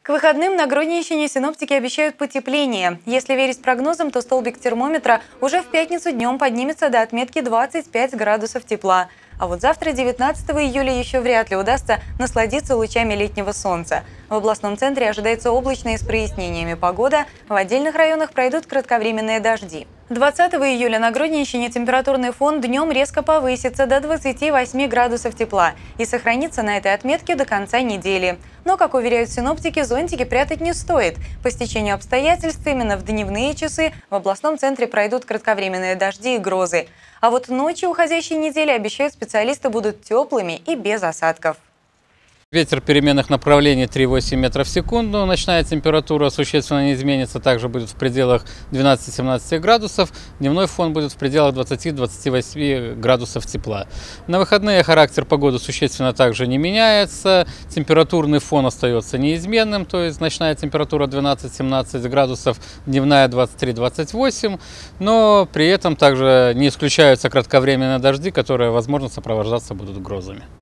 К выходным на Гродненщине синоптики обещают потепление. Если верить прогнозам, то столбик термометра уже в пятницу днем поднимется до отметки 25 градусов тепла. А вот завтра, 19 июля, еще вряд ли удастся насладиться лучами летнего солнца. В областном центре ожидается облачная с прояснениями погода. В отдельных районах пройдут кратковременные дожди. 20 июля на Гродненщине температурный фон днем резко повысится до 28 градусов тепла и сохранится на этой отметке до конца недели. Но, как уверяют синоптики, зонтики прятать не стоит. По стечению обстоятельств именно в дневные часы в областном центре пройдут кратковременные дожди и грозы. А вот ночи уходящей недели, обещают специалисты, будут теплыми и без осадков. Ветер переменных направлений 3,8 метров в секунду. Ночная температура существенно не изменится, также будет в пределах 12-17 градусов. Дневной фон будет в пределах 20-28 градусов тепла. На выходные характер погоды существенно также не меняется. Температурный фон остается неизменным, то есть ночная температура 12-17 градусов, дневная 23-28. Но при этом также не исключаются кратковременные дожди, которые, возможно, сопровождаться будут грозами.